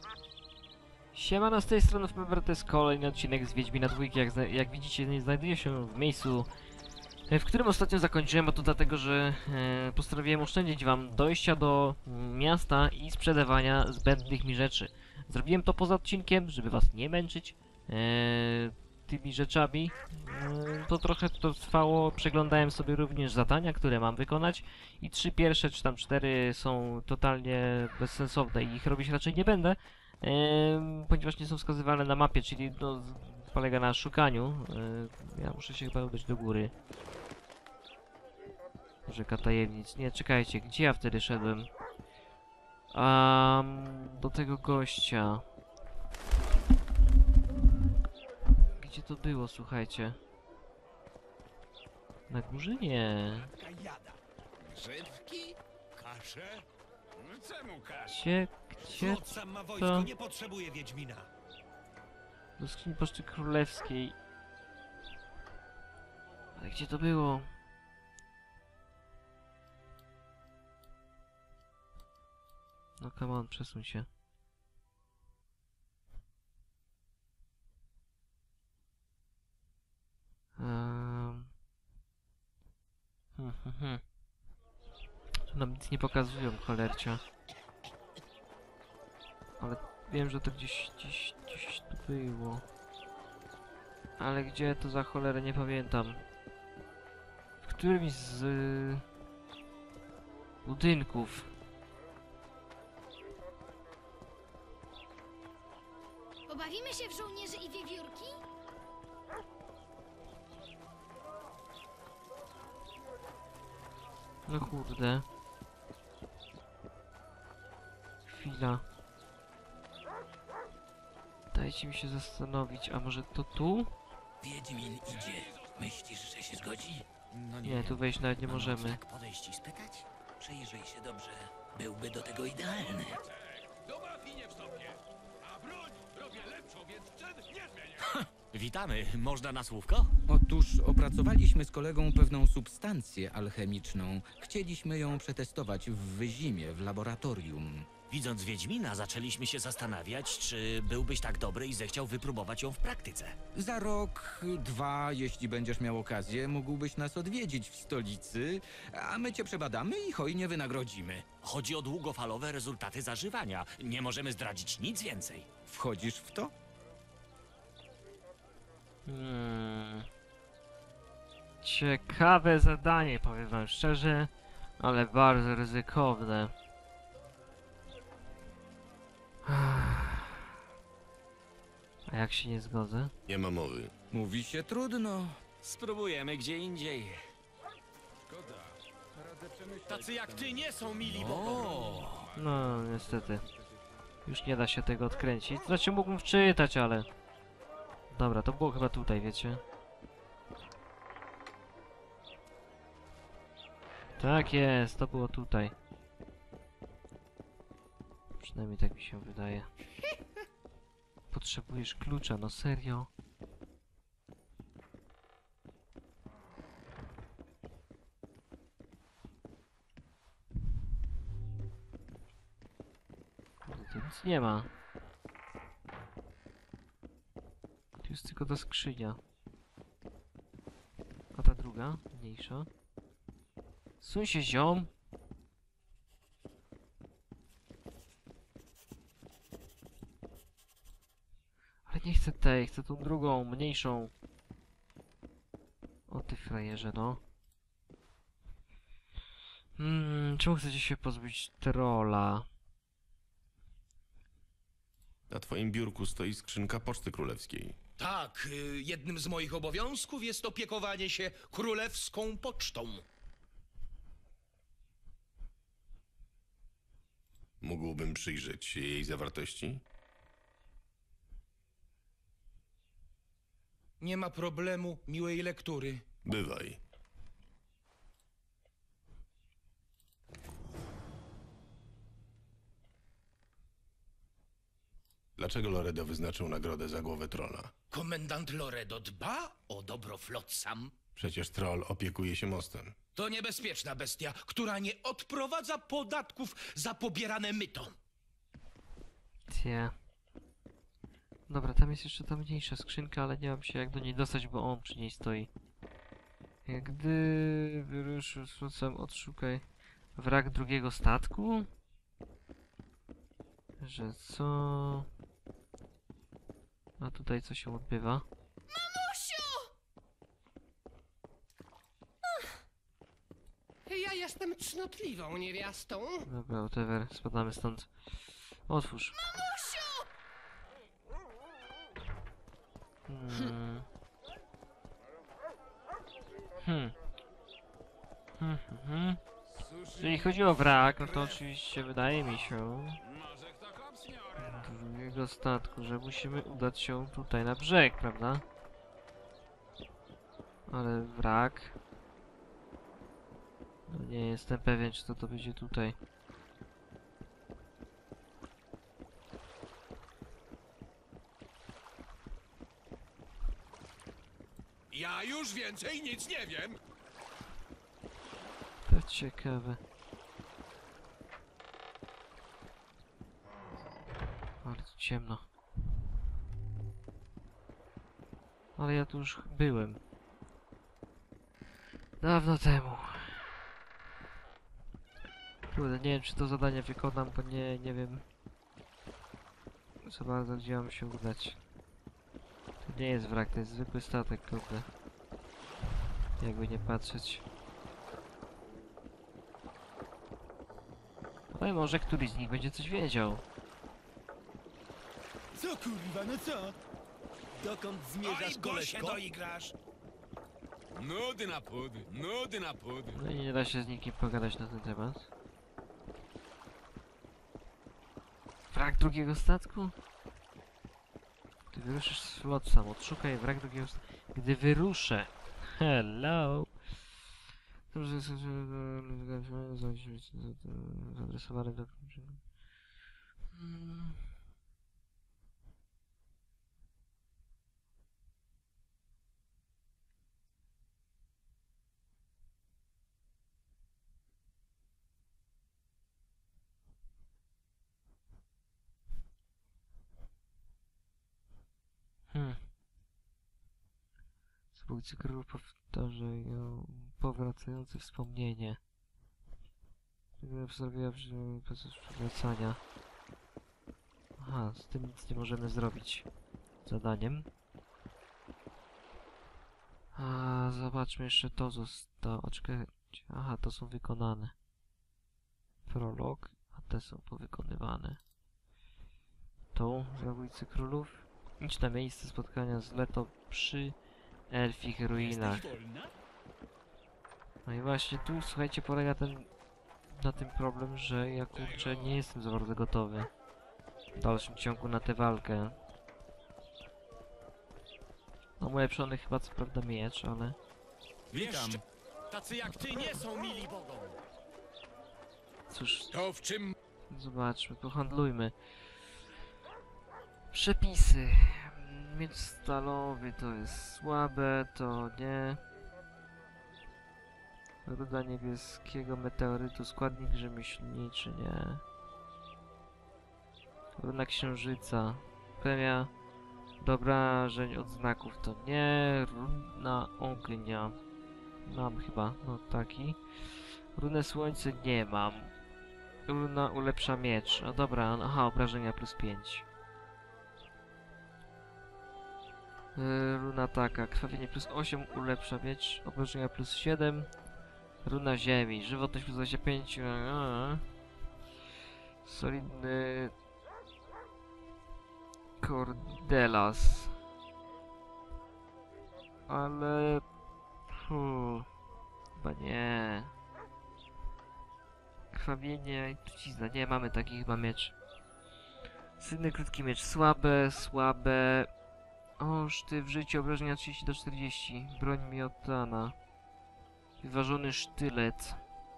Siemano, z tej strony FMWR, to jest kolejny odcinek z Wiedźmina 2. Jak widzicie, nie znajduję się w miejscu, w którym ostatnio zakończyłem, a to dlatego, że postanowiłem oszczędzić wam dojścia do miasta i sprzedawania zbędnych mi rzeczy. Zrobiłem to poza odcinkiem, żeby was nie męczyć tymi rzeczami. To trochę to trwało, przeglądałem sobie również zadania, które mam wykonać i 3 pierwsze, czy tam 4 są totalnie bezsensowne i ich robić raczej nie będę. Ponieważ nie są wskazywane na mapie, czyli no, polega na szukaniu. Ja muszę się chyba udać do góry. Rzeka tajemnic. Nie, czekajcie, gdzie ja wtedy szedłem? Do tego gościa. Gdzie to było, słuchajcie? Na górze? Nie. Grzybki? Kasze? Czemu kasze? Gdzie Flot sam ma to? wojsko, nie potrzebuje Wiedźmina. Do skrzyni Poczty Królewskiej. Ale gdzie to było? No come on, przesuń się. Tu nam nic nie pokazują, cholercia. Ale wiem, że to gdzieś tu było. Ale gdzie to za cholerę, nie pamiętam. W którymś z budynków. Pobawimy się w żołnierzy i wiewiórki? No kurde. Chwila. Dajcie mi się zastanowić, a może to tu? Wiedźmin idzie. Myślisz, że się zgodzi? No Nie, tu wejść nawet nie Mamy możemy. tak podejść i spytać? Przyjrzyj się dobrze. Byłby do tego idealny. Dobra, nie wstąpię. A broń robię lepszą, więc czyn nie zmienię. Witamy. Można na słówko? Otóż opracowaliśmy z kolegą pewną substancję alchemiczną. Chcieliśmy ją przetestować w Wyzimie, w laboratorium. Widząc Wiedźmina, zaczęliśmy się zastanawiać, czy byłbyś tak dobry i zechciał wypróbować ją w praktyce. Za rok, 2, jeśli będziesz miał okazję, mógłbyś nas odwiedzić w stolicy, a my cię przebadamy i hojnie wynagrodzimy. Chodzi o długofalowe rezultaty zażywania. Nie możemy zdradzić nic więcej. Wchodzisz w to? Ciekawe zadanie, powiem wam szczerze, ale bardzo ryzykowne. A jak się nie zgodzę? Nie ma mowy. Mówi się trudno. Spróbujemy gdzie indziej. Tacy jak ty nie są mili, No, niestety. Już nie da się tego odkręcić. Znaczy mógłbym wczytać, ale... Dobra, to było chyba tutaj, wiecie? Tak jest, to było tutaj. Przynajmniej tak mi się wydaje. Potrzebujesz klucza, no serio? Kurde, tu nic nie ma. Tu jest tylko ta skrzynia. A ta druga, mniejsza. Suń się, ziom! Ale nie chcę tej, chcę tą drugą, mniejszą. O ty frajerze, no. Czemu chcecie się pozbyć trolla? Na twoim biurku stoi skrzynka Poczty Królewskiej. Tak, jednym z moich obowiązków jest opiekowanie się królewską pocztą. Mógłbym przyjrzeć się jej zawartości? Nie ma problemu, miłej lektury. Bywaj. Dlaczego Loredo wyznaczył nagrodę za głowę trolla? Komendant Loredo dba o dobro Flotsam. Przecież troll opiekuje się mostem. To niebezpieczna bestia, która nie odprowadza podatków za pobierane myto. amunicję. Dobra, tam jest jeszcze ta mniejsza skrzynka, ale nie mam się jak do niej dostać, bo on przy niej stoi. Gdy wyruszył z flotą, odszukaj wrak drugiego statku. Że co? A tutaj co się odbywa? Ja jestem cnotliwą niewiastą. Dobra, whatever, spadamy stąd. Otwórz. Hmm. Hmm. Hmm. Jeżeli chodzi o wrak, no to oczywiście wydaje mi się drugiego statku, że musimy udać się tutaj na brzeg, prawda? Ale wrak... No nie jestem pewien, czy to będzie tutaj. Ja już więcej nic nie wiem. To ciekawe. Ale tu ciemno. Ale ja tu już byłem. Dawno temu. Kurde, nie wiem czy to zadanie wykonam, bo nie wiem za bardzo gdzie mam się udać. To nie jest wrak, to jest zwykły statek, kurde. Jakby nie patrzeć. Ale może któryś z nich będzie coś wiedział. Co kurwa, no co? Dokąd zmierzasz, Oj, bo się koleżko? doigrasz. Nudy na pudy, nudy na pudy. No i nie da się z nikim pogadać na ten temat. Wrak drugiego statku? Gdy wyruszysz z flotą, odszukaj wrak drugiego statku. Gdy wyruszę. Hello. Dobrze, zaadresowany do... Spółcy król powtarzają powracające wspomnienie. Wstawiła proces przywracania. Aha, z tym nic nie możemy zrobić. Zadaniem. A zobaczmy jeszcze to zostało. Czekajcie. Aha, to są wykonane. Prolog, a te są powykonywane. To zabójcy królów. Idź na miejsce spotkania z Leto przy elfich ruinach. No i właśnie tu, słuchajcie, polega na tym problem, że ja kurczę nie jestem za bardzo gotowy w dalszym ciągu na tę walkę. Mam ulepszony chyba co prawda miecz, ale... Witam. Tacy jak ty nie są mili bogom. Cóż, To w czym zobaczmy, pohandlujmy. Przepisy. Miecz stalowy to jest słabe, to nie. Ruda niebieskiego meteorytu, składnik rzemieślniczy, nie. Runa księżyca. Premia do obrażeń od znaków, to nie. Runa ognia. Mam chyba, no taki. Runę słońce nie mam. Runa ulepsza miecz. O dobra, aha, obrażenia plus 5. Runa taka, krwawienie plus 8 ulepsza miecz, obrażenia plus 7. Runa ziemi, żywotność plus 25. Solidny Cordelas. Ale... chyba nie. Krwawienie i trucizna, nie mamy takich chyba miecz. Sydny krótki miecz, słabe. Oż ty w życiu obrażenia 30 do 40. Broń miotana. Wyważony sztylet.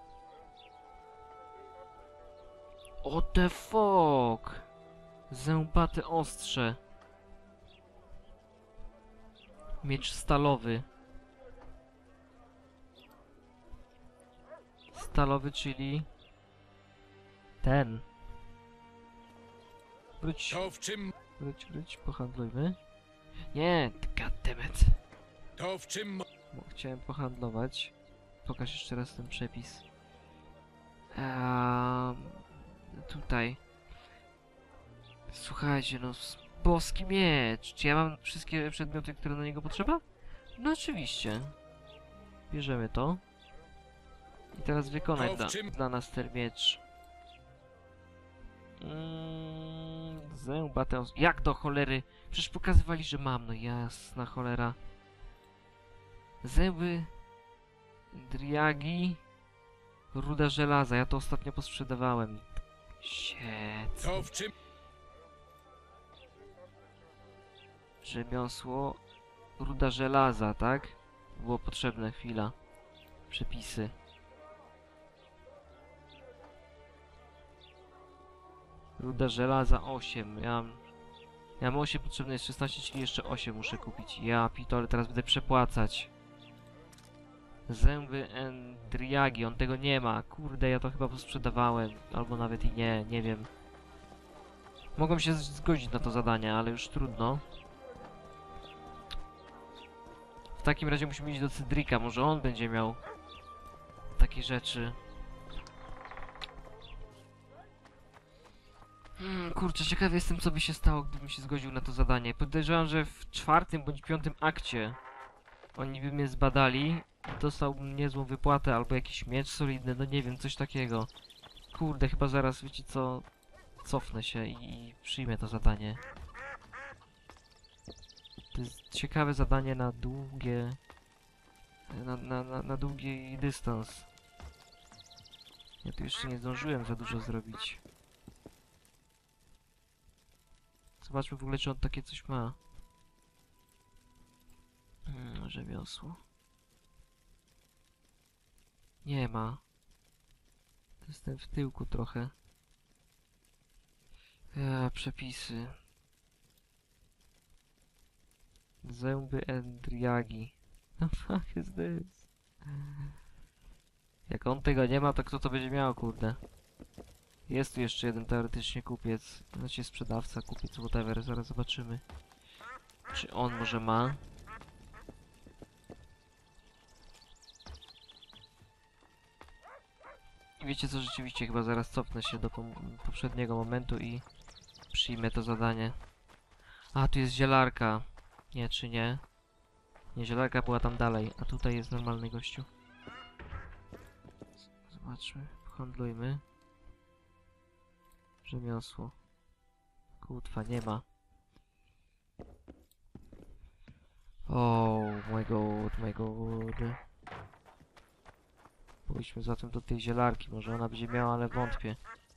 What the fuck? Zębate ostrze. Miecz stalowy. Stalowy, czyli... ten. Wróć, To w czym... wróć, pohandlujmy. Nie, goddammit. To w czym... Bo chciałem pohandlować. Pokaż jeszcze raz ten przepis. Tutaj. Słuchajcie, no boski miecz. Czy ja mam wszystkie przedmioty, które na niego potrzeba? No oczywiście. Bierzemy to. I teraz wykonaj To w czym- dla nas ten miecz. Zębatę. Jak do cholery? Przecież pokazywali, że mam. No jasna cholera. Zęby Driagi, ruda żelaza. Ja to ostatnio posprzedawałem. Shit. To w czym... Rzemiosło ruda żelaza, tak? Było potrzebne, chwila. Przepisy. Ruda żelaza 8. Ja mam 8, potrzebne jest 16, czyli jeszcze 8 muszę kupić. Ja pitole, teraz będę przepłacać. Zęby Endriagi, on tego nie ma. Kurde, ja to chyba posprzedawałem. Albo nawet i nie, nie wiem. Mogłem się zgodzić na to zadanie, ale już trudno. W takim razie musimy iść do Cydrika, może on będzie miał takie rzeczy. Kurczę, ciekawy jestem, co by się stało, gdybym się zgodził na to zadanie. Podejrzewam, że w 4. bądź 5. akcie oni by mnie zbadali i dostałbym niezłą wypłatę albo jakiś miecz solidny, no nie wiem, coś takiego. Kurde, chyba zaraz, wiecie co, cofnę się i przyjmę to zadanie. To jest ciekawe zadanie na długie... Na długi dystans. Ja tu jeszcze nie zdążyłem za dużo zrobić. Zobaczmy w ogóle, czy on takie coś ma. Rzemiosło. Nie ma. To jestem w tyłku trochę. Przepisy. Zęby Endriagi. No fuck is this? Jak on tego nie ma, to kto to będzie miał, kurde? Jest tu jeszcze jeden teoretycznie kupiec. Znaczy sprzedawca, kupiec, whatever. Zaraz zobaczymy. Czy on może ma? I wiecie co, rzeczywiście chyba zaraz cofnę się do poprzedniego momentu i przyjmę to zadanie. A, tu jest zielarka. Nie, czy nie? Nie, zielarka była tam dalej, a tutaj jest normalny gościu. Zobaczmy, handlujmy. Rzemiosło. Kutwa, nie ma. Oh my god, my god. Pójdźmy zatem do tej zielarki, może ona będzie miała, ale wątpię.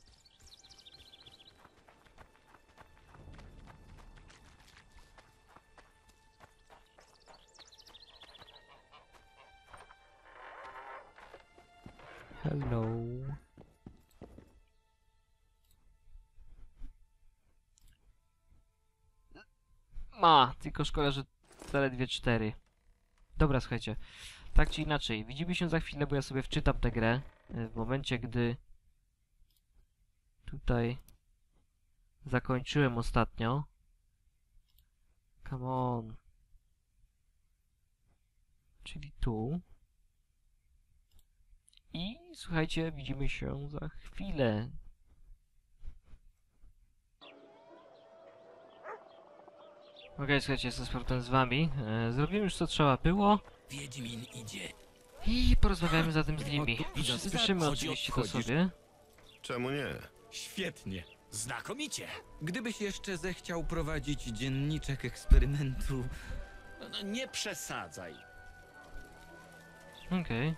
Hello. Ma, tylko szkoda, że zaledwie 4. Dobra, słuchajcie. Tak czy inaczej, widzimy się za chwilę, bo ja sobie wczytam tę grę. W momencie, gdy tutaj zakończyłem ostatnio. Come on. Czyli tu. I słuchajcie, widzimy się za chwilę. Okej, słuchajcie, jestem z powrotem z wami. Zrobimy już co trzeba było. Wiedźmin idzie. I porozmawiamy zatem z nimi. O, tu widać. Przyspieszymy Chodzi, oczywiście to wchodzisz. sobie. Czemu nie? Świetnie. Znakomicie. Gdybyś jeszcze zechciał prowadzić dzienniczek eksperymentu... No, nie przesadzaj. Okej.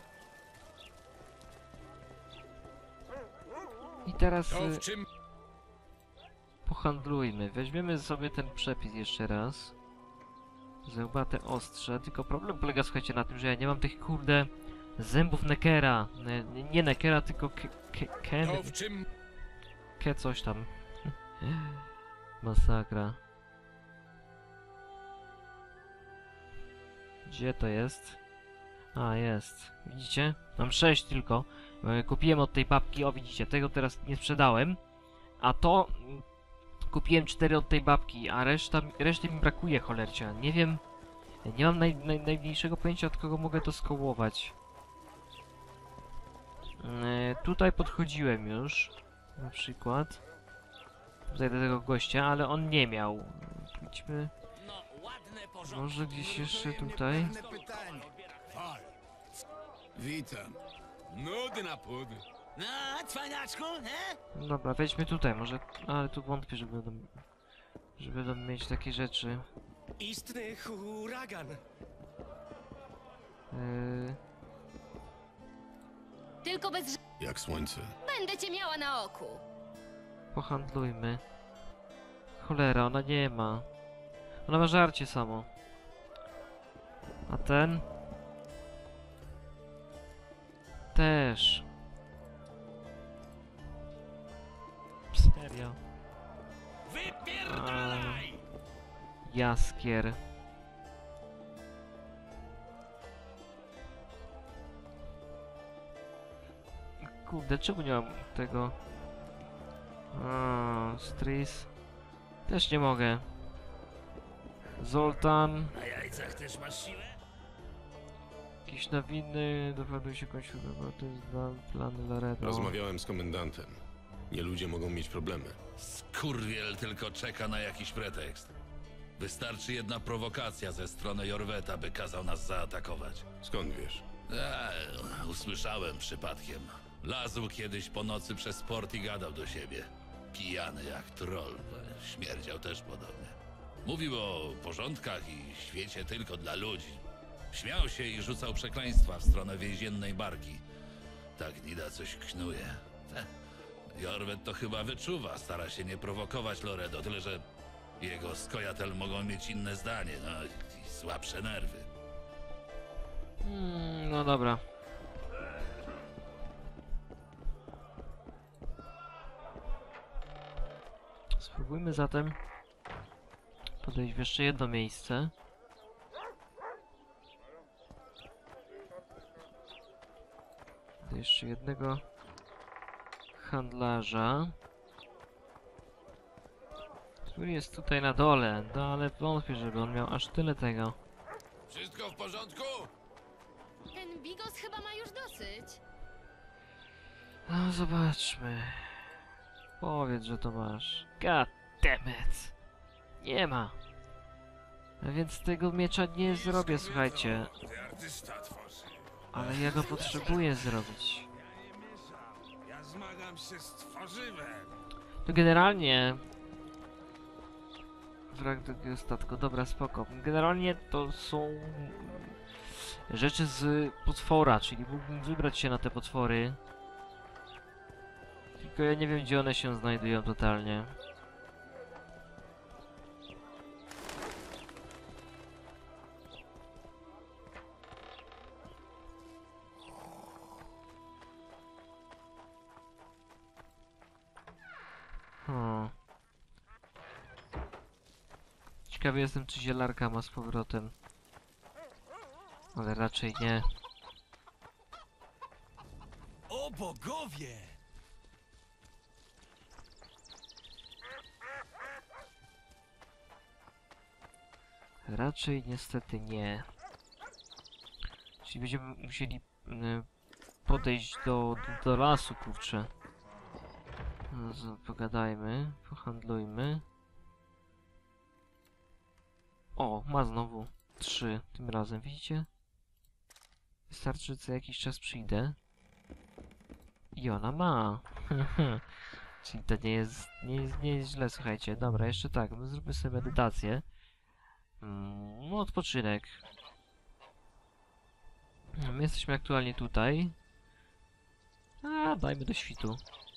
I teraz To w czym... pohandlujmy. Weźmiemy sobie ten przepis jeszcze raz. Zębate ostrze. Tylko problem polega, słuchajcie, na tym, że ja nie mam tych, kurde, zębów Neckera. Nie Neckera, tylko To w czym... coś tam. Masakra. Gdzie to jest? A, jest. Widzicie? Mam 6 tylko. Kupiłem od tej babki, o widzicie, tego teraz nie sprzedałem. A to Kupiłem 4 od tej babki, a reszty mi brakuje, cholercia. Nie wiem, nie mam najmniejszego pojęcia, od kogo mogę to skołować. Tutaj podchodziłem już, na przykład. Tutaj do tego gościa, ale on nie miał. Idźmy. Może gdzieś jeszcze tutaj. Witam. Nudy na pudy. No, cwaniaczku, he? Dobra, wejdźmy tutaj, może... Ale tu wątpię, że będą mieć takie rzeczy. Istny huragan. Tylko bez Jak słońce. będę cię miała na oku. Pohandlujmy. Cholera, ona nie ma. Ona ma żarcie samo. A ten? Też. Serio. Wypierdalaj! Jaskier. Kurde, czemu nie mam tego? Stris. Też nie mogę. Zoltan. Na jajcach też masz siłę? Jakieś nowiny, dowiaduję się końcu, bo to jest plan Laredo. Rozmawiałem z komendantem. Nie ludzie mogą mieć problemy. Skurwiel tylko czeka na jakiś pretekst. Wystarczy jedna prowokacja ze strony Jorweta, by kazał nas zaatakować. Skąd wiesz? Usłyszałem przypadkiem. Lazł kiedyś po nocy przez port i gadał do siebie. Pijany jak troll. Śmierdział też podobnie. Mówił o porządkach i świecie tylko dla ludzi. Śmiał się i rzucał przekleństwa w stronę więziennej barki. Tak Nida coś knuje. Jorwet to chyba wyczuwa, stara się nie prowokować Loredo, tyle że jego skojatel mogą mieć inne zdanie, no i słabsze nerwy. No dobra. Spróbujmy zatem podejść w jeszcze jedno miejsce. Do jeszcze jednego handlarza, który jest tutaj na dole, no ale wątpię, żeby on miał aż tyle tego. Wszystko w porządku? Ten bigos chyba ma już dosyć. No zobaczmy. Powiedz, że to masz. God damn it. Nie ma. A więc tego miecza nie zrobię, słuchajcie. Artysta tworzy. Ale ja go potrzebuję zrobić. Ja zmagam się z tworzywem. To generalnie... Wrak drugiego statku, dobra, spoko. Generalnie to są... rzeczy z potwora, czyli mógłbym wybrać się na te potwory. Tylko ja nie wiem, gdzie one się znajdują totalnie. Ciekawy jestem, czy zielarka ma z powrotem. Ale raczej nie. O bogowie! Raczej niestety nie. Czyli będziemy musieli podejść do lasu, kurczę. No, pogadajmy, pohandlujmy. O, ma znowu 3 tym razem, widzicie? Wystarczy, że co jakiś czas przyjdę. I ona ma. Czyli to nie jest źle, słuchajcie. Dobra, jeszcze tak, my zróbmy sobie medytację. No, odpoczynek. My jesteśmy aktualnie tutaj. A, dajmy do świtu.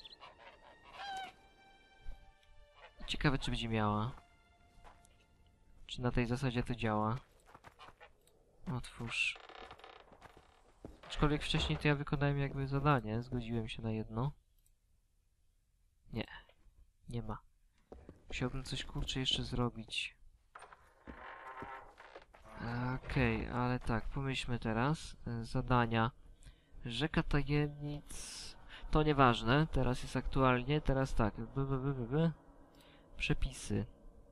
Ciekawe, czy będzie miała. Czy na tej zasadzie to działa? Otwórz. Aczkolwiek wcześniej to ja wykonałem jakby zadanie. Zgodziłem się na jedno. Nie. Nie ma. Musiałbym coś, kurczę, jeszcze zrobić. Okej, ale tak, pomyślmy teraz. Zadania. Rzeka tajemnic... To nieważne, teraz jest aktualnie, teraz tak. Przepisy.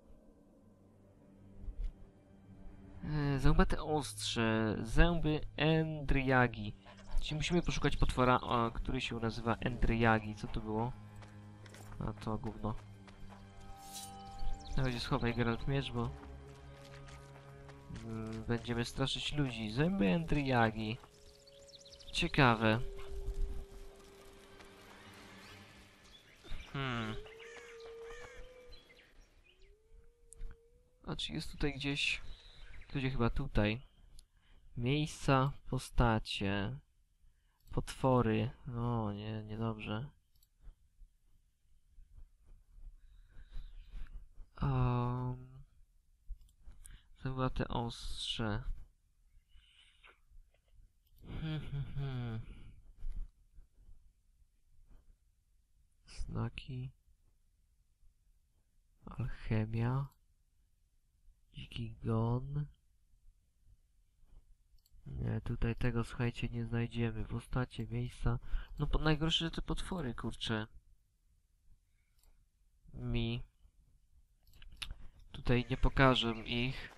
Zębate ostrze. Zęby Endryjagi. Czyli musimy poszukać potwora, który się nazywa Endryjagi. Co to było? A to gówno. Na razie schowaj Geralt miecz, bo będziemy straszyć ludzi. Zęby Endryjagi. Ciekawe. A czy jest tutaj gdzieś... To będzie chyba tutaj. Miejsca, postacie. Potwory. O nie, niedobrze. Zębate ostrze. Znaki. Alchemia. Dziki gon. Nie, tutaj tego, słuchajcie, nie znajdziemy. Postacie, miejsca. No, najgorsze, że te potwory, kurczę. Mi. Tutaj nie pokażę ich.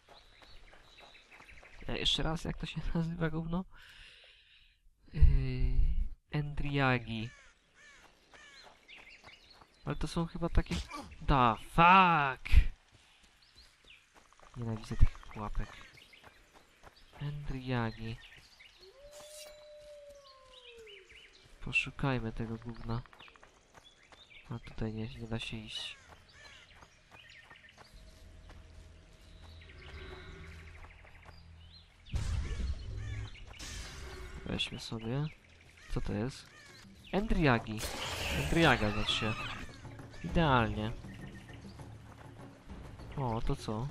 Jeszcze raz, jak to się nazywa, gówno? Endryjagi. Ale to są chyba takie... Da, fuck! Nienawidzę tych pułapek. Endryjagi. Poszukajmy tego gówna. A tutaj nie da się iść. Weźmy sobie. Co to jest? Endryjagi. Endryaga znaczy się. Idealnie. O, to co?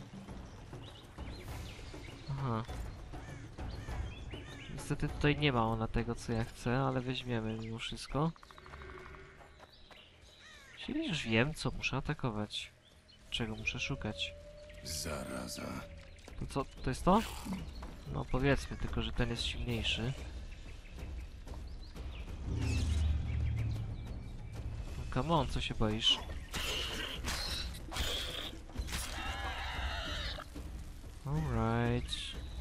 Aha. Niestety tutaj nie ma ona tego, co ja chcę, ale weźmiemy mimo wszystko. Czyli już wiem, co muszę atakować. Czego muszę szukać. Zaraza. To co? To jest to? No powiedzmy, tylko że ten jest silniejszy. No, come on, co się boisz? Alright.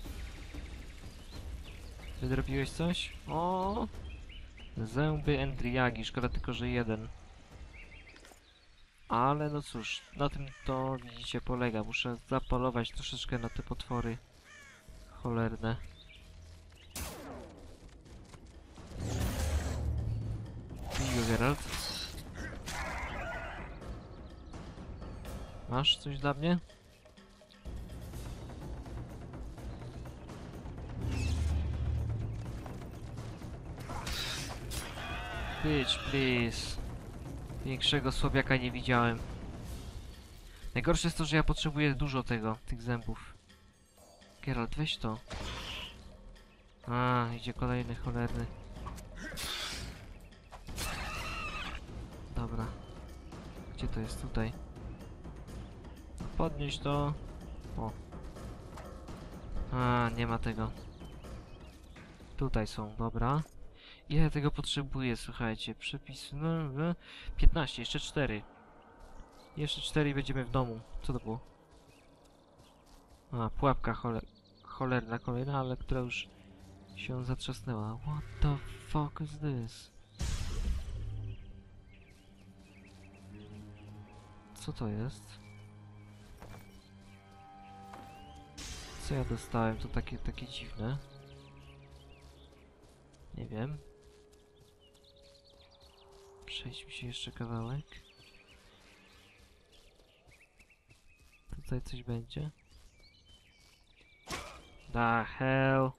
Wydrobiłeś coś? O! Zęby Endryjagi, szkoda tylko, że jeden. Ale no cóż, na tym to widzicie polega. Muszę zapolować troszeczkę na te potwory cholerne. Miło, Geralt. Masz coś dla mnie? Bitch, please. Większego słabiaka nie widziałem. Najgorsze jest to, że ja potrzebuję dużo tych zębów. Geralt, weź to. A, idzie kolejny cholerny. Dobra. Gdzie to jest? Tutaj. Podnieś to. O. A, nie ma tego. Tutaj są, dobra. Ile ja tego potrzebuję, słuchajcie? Przepis... No, 15, jeszcze 4. Jeszcze 4 i będziemy w domu. Co to było? A, pułapka cholerna kolejna, ale która już się zatrzasnęła. What the fuck is this? Co to jest? Co ja dostałem? To takie dziwne. Nie wiem. Przejdź mi się jeszcze kawałek. Tutaj coś będzie? The hell?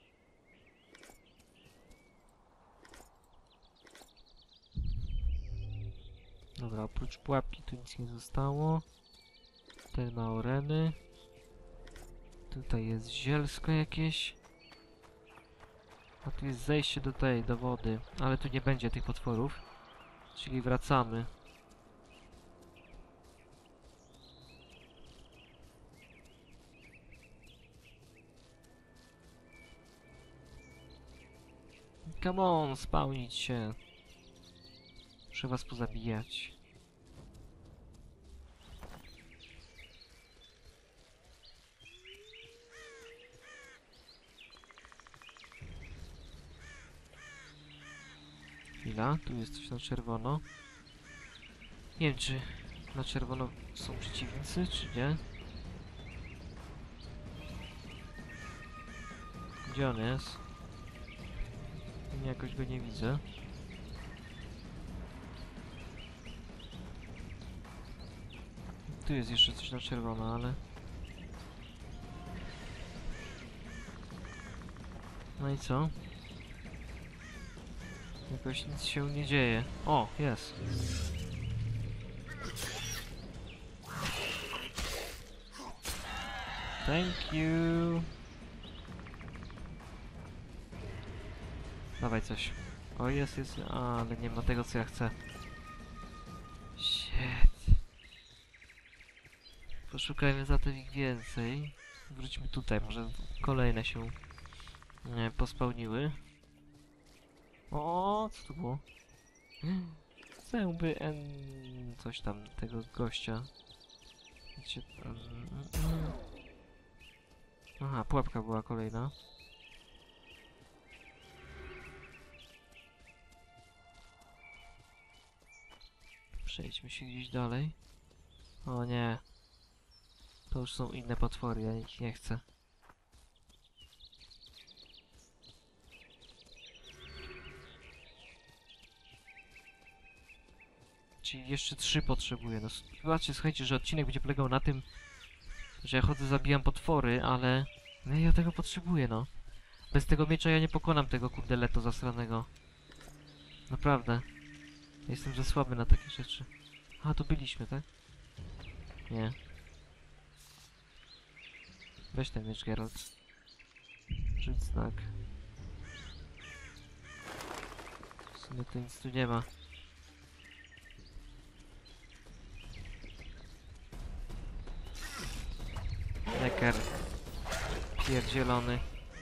Dobra, oprócz pułapki tu nic nie zostało. Tutaj ma oreny. Tutaj jest zielsko jakieś. A tu jest zejście do wody. Ale tu nie będzie tych potworów. Czyli wracamy. Come on, spawnić się. Muszę was pozabijać. Chwila, tu jest coś na czerwono. Nie wiem, czy na czerwono są przeciwnicy, czy nie. Gdzie on jest? Jakoś go nie widzę. Tu jest jeszcze coś na czerwono, ale... No i co? Jakoś nic się nie dzieje. O, jest. Thank you. Dawaj coś. O, jest. A, ale nie ma tego, co ja chcę. Shit. Poszukajmy zatem ich więcej. Wróćmy tutaj, może kolejne się pospełniły. O, co to było? Zęby coś tam tego gościa. Wiecie, aha, pułapka była kolejna. Przejdźmy się gdzieś dalej. O nie. To już są inne potwory, ja ich nie chcę. Czyli jeszcze 3 potrzebuję. No, zobaczcie, słuchajcie, że odcinek będzie polegał na tym, że ja chodzę, zabijam potwory, ale... No ja tego potrzebuję, no. Bez tego miecza ja nie pokonam tego kurde leto zasranego. Naprawdę. Jestem za słaby na takie rzeczy. A, tu byliśmy, tak? Nie. Weź ten miecz, Geralt. Rzuć znak. W sumie to nic tu nie ma. Necker. Pierdzielony.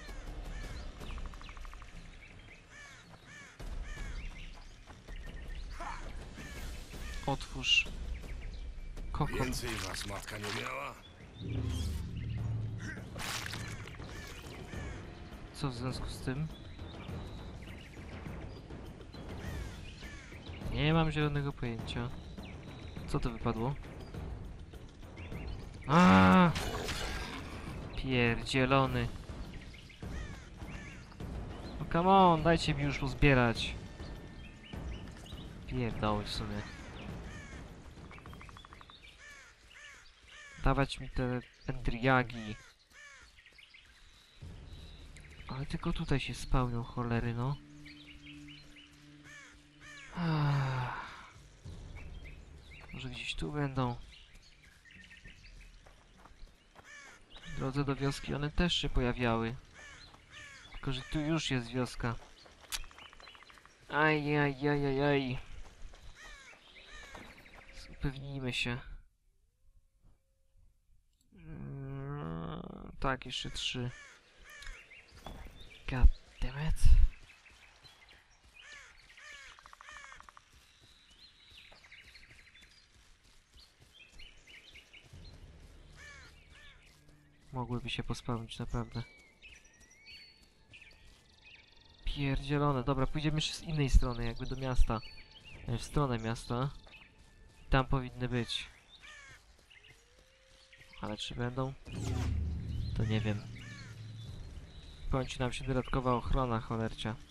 Otwórz. Kokon. Więcej was matka nie miała? Co w związku z tym? Nie mam zielonego pojęcia. Co to wypadło? A! Pierdzielony. No come on, dajcie mi już pozbierać. Pierdoły w sumie. Dawać mi te endriagi. Ale tylko tutaj się spełnią cholery, no. Może gdzieś tu będą. W drodze do wioski one też się pojawiały. Tylko, że tu już jest wioska. Aj. Upewnijmy się. Tak, jeszcze 3. God damn it. Mogłyby się pospełnić, naprawdę. Pierdzielone. Dobra, pójdziemy jeszcze z innej strony, jakby do miasta. W stronę miasta. Tam powinny być. Ale czy będą? To nie wiem. Kończy nam się dodatkowa ochrona, cholercia.